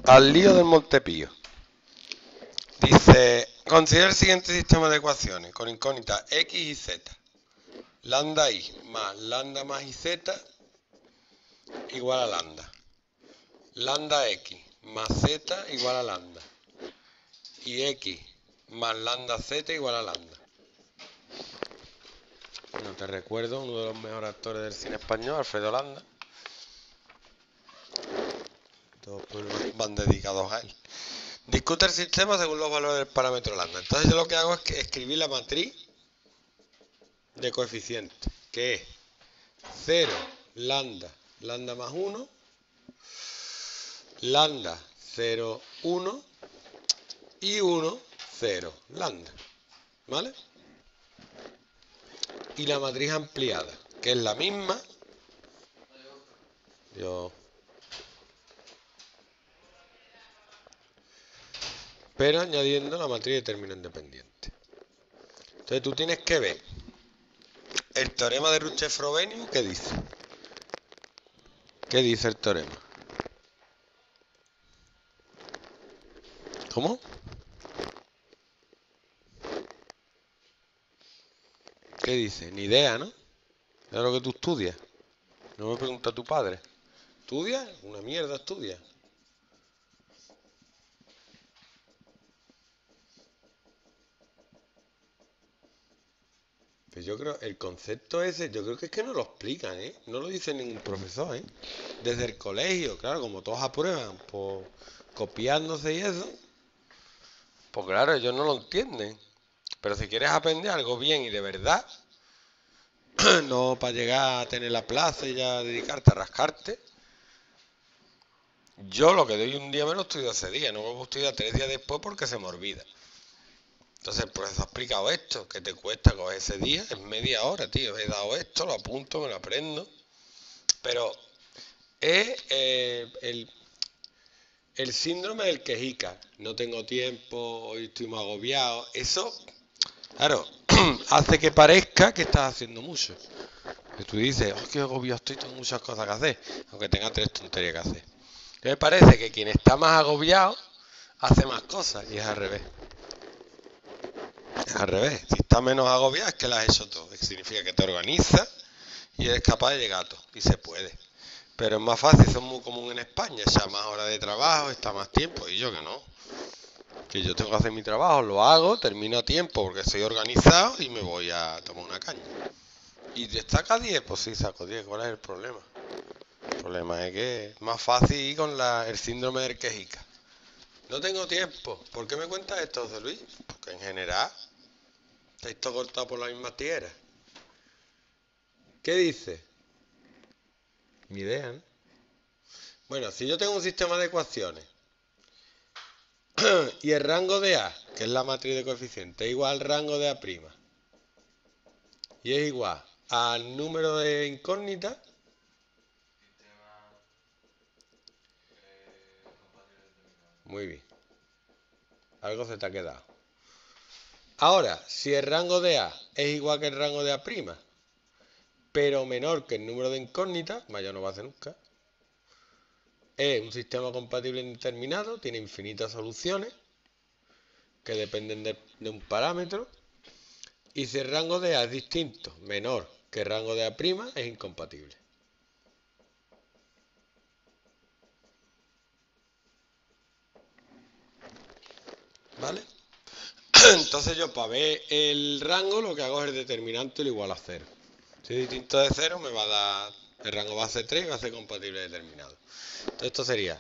Al lío del Montepío. Dice, considera el siguiente sistema de ecuaciones con incógnitas x y z. Lambda i más lambda más iz igual a lambda. Lambda x más z igual a lambda. Y x más lambda z igual a lambda. Bueno, te recuerdo, uno de los mejores actores del cine español, Alfredo Landa. Todos van dedicados a él. Discute el sistema según los valores del parámetro lambda. Entonces yo lo que hago es que escribir la matriz de coeficientes, que es 0, lambda, lambda más 1, lambda, 0, 1 y 1, 0, lambda. ¿Vale? Y la matriz ampliada, que es la misma. Pero añadiendo la matriz de término independiente. Entonces tú tienes que ver el teorema de Ruche-Frobenius. ¿Qué dice? ¿Qué dice el teorema? ¿Cómo? ¿Qué dice? Ni idea, ¿no? Es lo que tú estudias. No me pregunta tu padre. ¿Estudias? Una mierda estudia. Pues yo creo, el concepto ese, yo creo que es que no lo explican, ¿eh? No lo dice ningún profesor, ¿eh? Desde el colegio, claro, como todos aprueban, por copiándose y eso, pues claro, ellos no lo entienden. Pero si quieres aprender algo bien y de verdad, no para llegar a tener la plaza y ya dedicarte a rascarte, yo lo que doy un día me lo estudio ese día, no me lo estudiar 3 días después porque se me olvida. Entonces el profesor ha explicado esto, que te cuesta coger ese día, es media hora, tío. He dado esto, lo apunto, me lo aprendo. Pero es el síndrome del quejica. No tengo tiempo, hoy estoy muy agobiado. Eso, claro, hace que parezca que estás haciendo mucho. Que tú dices, oh, qué agobiado estoy, tengo muchas cosas que hacer, aunque tenga 3 tonterías que hacer. Me parece que quien está más agobiado hace más cosas y es al revés. Es al revés. Si estás menos agobiado es que lo has hecho todo. Significa que te organizas y eres capaz de llegar a todo. Y se puede. Pero es más fácil, eso es muy común en España. Echa más horas de trabajo, está más tiempo. Y yo que no. Que yo tengo que hacer mi trabajo, lo hago, termino a tiempo porque soy organizado y me voy a tomar una caña. ¿Y te saca 10? Pues sí, saco 10. ¿Cuál es el problema? El problema es que es más fácil ir con el síndrome del quejica. No tengo tiempo. ¿Por qué me cuentas esto, José Luis? Porque en general estáis todo cortado por la misma tierra. ¿Qué dice? Ni idea, ¿no? Bueno, si yo tengo un sistema de ecuaciones y el rango de A, que es la matriz de coeficientes, es igual al rango de A', y es igual al número de incógnitas, muy bien. Algo se te ha quedado. Ahora, si el rango de A es igual que el rango de A', pero menor que el número de incógnitas, mayor no va a ser nunca, es un sistema compatible indeterminado, tiene infinitas soluciones que dependen de un parámetro, y si el rango de A es distinto, menor que el rango de A', es incompatible. ¿Vale? Entonces yo para ver el rango lo que hago es el determinante lo igual a 0. Si es distinto de 0 me va a dar, el rango va a ser 3 y va a ser compatible determinado. Entonces esto sería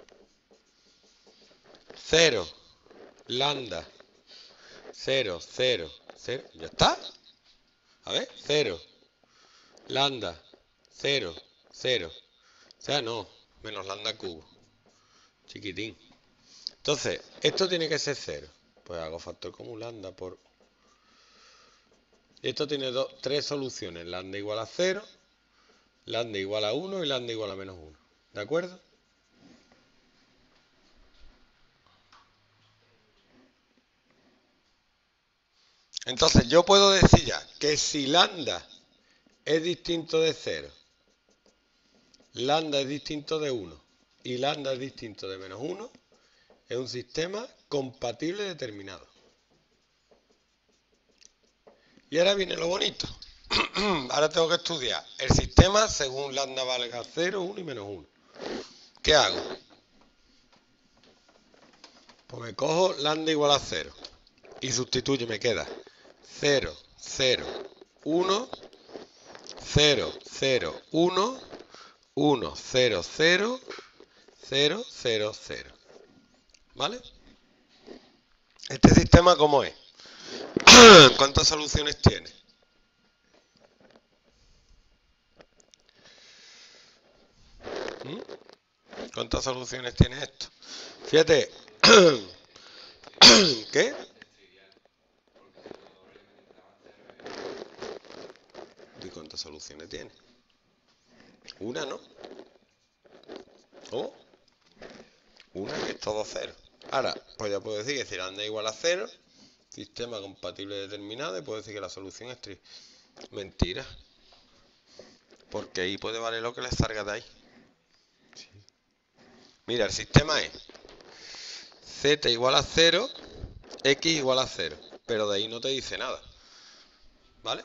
0, lambda, 0, 0, 0, ¿ya está? A ver, 0, lambda, 0, 0, o sea, no, menos lambda cubo, chiquitín. Entonces, esto tiene que ser 0. Pues hago factor común lambda por... Esto tiene 3 soluciones, lambda igual a 0, lambda igual a 1 y lambda igual a menos 1. ¿De acuerdo? Entonces yo puedo decir ya que si lambda es distinto de 0, lambda es distinto de 1 y lambda es distinto de menos 1, es un sistema compatible determinado. Y ahora viene lo bonito. Ahora tengo que estudiar el sistema según lambda valga 0, 1 y menos 1. ¿Qué hago? Pues me cojo lambda igual a 0 y sustituyo, me queda 0, 0, 1, 0, 0, 1, 1, 0, 0, 0, 0, 0. ¿Vale? ¿Este sistema cómo es? ¿Cuántas soluciones tiene? ¿Cuántas soluciones tiene esto? Fíjate. ¿Qué? ¿Y cuántas soluciones tiene? Una, ¿no? ¿Cómo? Una, que es todo 0. Ahora, pues ya puedo decir que si lambda es igual a 0, sistema compatible determinado, y puedo decir que la solución es mentira. Porque ahí puede valer lo que le salga de ahí. Sí. Mira, el sistema es z igual a 0, x igual a 0. Pero de ahí no te dice nada. ¿Vale?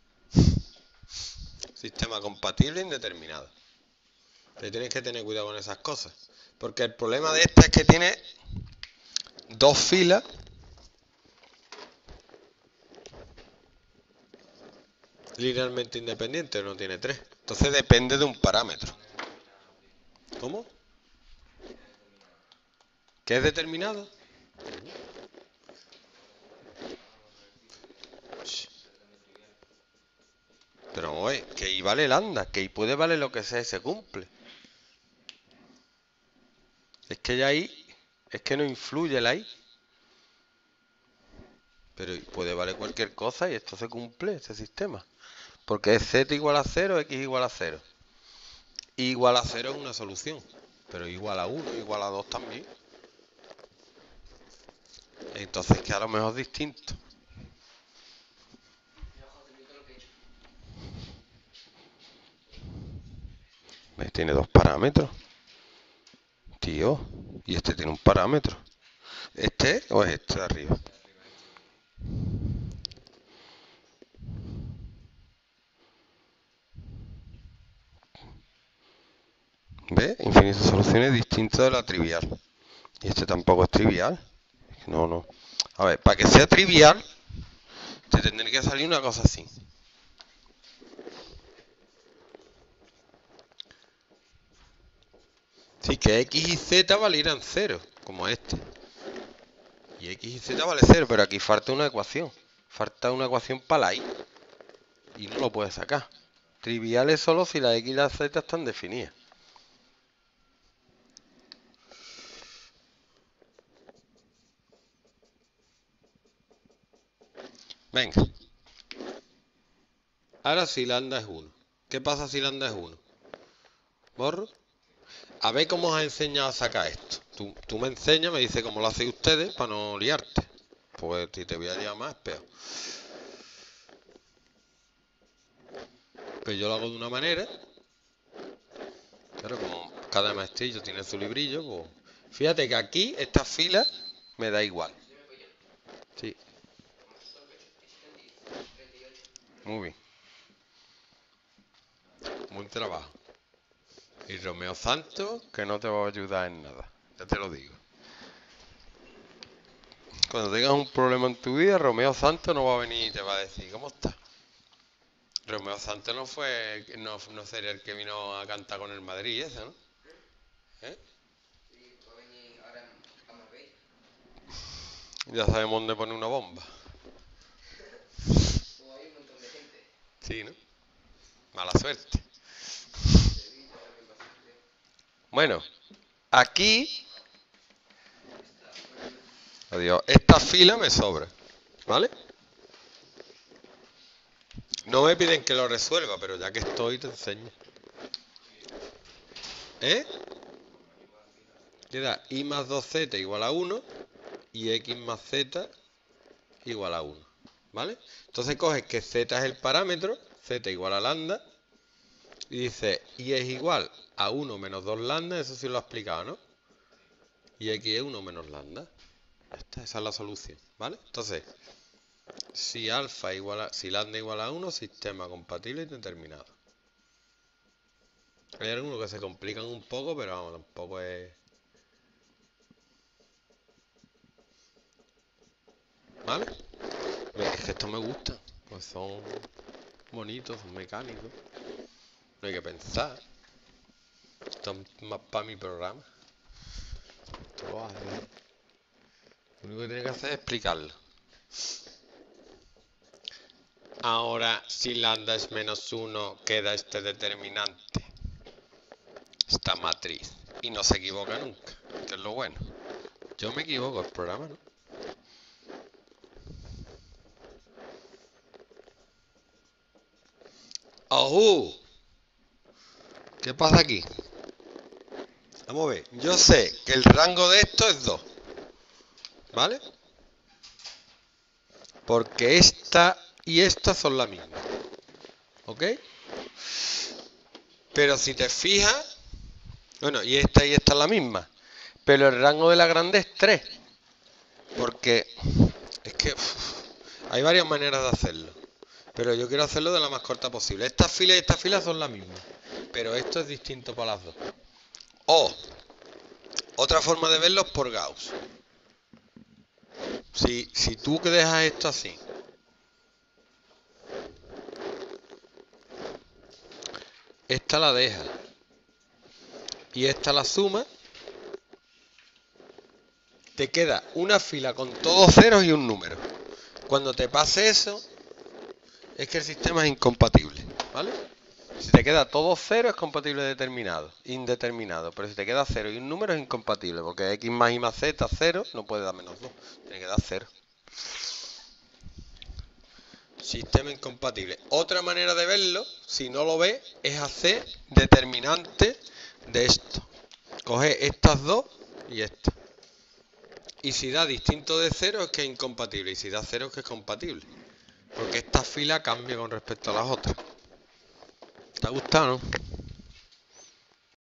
Sistema compatible indeterminado. Te tienes que tener cuidado con esas cosas. Porque el problema de esta es que tiene dos filas linealmente independientes, no tiene tres. Entonces depende de un parámetro. ¿Cómo? ¿Qué es determinado? Pero oye, que ahí vale lambda, que ahí puede valer lo que sea y se cumple. Es que ya ahí, es que no influye la I. Pero puede valer cualquier cosa y esto se cumple, ese sistema. Porque es z igual a 0, x igual a 0. Y igual a 0 es una solución. Pero igual a 1, igual a 2 también. Entonces que a lo mejor es distinto. ¿Ves? Tiene dos parámetros. Tío, y este tiene un parámetro. ¿Este o es este de arriba? ¿Ves? Infinitas soluciones distintas de la trivial. Y este tampoco es trivial. No, no. A ver, para que sea trivial, te tendría que salir una cosa así. Sí, que x y z valieran 0, como este. Y x y z vale 0, pero aquí falta una ecuación. Falta una ecuación para la y. Y no lo puedes sacar. Trivial es solo si la x y la z están definidas. Venga. Ahora si lambda es 1. ¿Qué pasa si lambda es 1? ¿Borro? A ver cómo os he enseñado a sacar esto. Tú me enseñas, me dices cómo lo hacéis ustedes para no liarte. Pues si te voy a liar más, peor. Pues yo lo hago de una manera. Claro, como cada maestrillo tiene su librillo, pues... Fíjate que aquí, esta fila, me da igual. Sí. Muy bien. Buen trabajo. Y Romeo Santos, que no te va a ayudar en nada. Ya te lo digo. Cuando tengas un problema en tu vida, Romeo Santos no va a venir y te va a decir, ¿cómo estás? Romeo Santos no sería el que vino a cantar con el Madrid, ese, ¿no? ¿Eh? Ya sabemos dónde poner una bomba. Sí, ¿no? Mala suerte. Bueno, aquí... Adiós. Esta fila me sobra, ¿vale? No me piden que lo resuelva, pero ya que estoy te enseño. ¿Eh? Le da y más 2z igual a 1 y x más z igual a 1, ¿vale? Entonces coges que z es el parámetro, z igual a lambda, y dice, y es igual a 1 menos 2 lambda, eso sí lo ha explicado, ¿no? Y x es 1 menos lambda. Esa es la solución, ¿vale? Entonces, si lambda igual a 1, sistema compatible y determinado. Hay algunos que se complican un poco, pero vamos, tampoco es... ¿Vale? Es que estos me gustan, pues son bonitos, son mecánicos. No hay que pensar. Esto es más para mi programa. Esto lo hace. Lo único que tiene que hacer es explicarlo. Ahora, si lambda es menos 1, queda este determinante. Esta matriz. Y no se equivoca nunca, que es lo bueno. Yo me equivoco, el programa no. ¡Ojú! ¿Qué pasa aquí? Vamos a ver. Yo sé que el rango de esto es 2. ¿Vale? Porque esta y esta son la misma. ¿Ok? Pero si te fijas... Bueno, y esta es la misma. Pero el rango de la grande es 3. Porque es que hay varias maneras de hacerlo. Pero yo quiero hacerlo de la más corta posible. Estas filas y estas filas son las mismas. Pero esto es distinto para las dos. O otra forma de verlo es por Gauss. Si tú que dejas esto así, esta la dejas y esta la suma, te queda una fila con todos ceros y un número. Cuando te pase eso, es que el sistema es incompatible, ¿vale? Si te queda todo cero es compatible indeterminado, pero si te queda 0 y un número es incompatible, porque x más y más z 0 no puede dar menos 2, tiene que dar 0. Sistema incompatible. Otra manera de verlo, si no lo ves, es hacer determinante de esto. Coge estas dos y esta. Y si da distinto de 0 es que es incompatible, y si da 0 es que es compatible. Porque esta fila cambia con respecto a las otras. ¿Te ha gustado, no?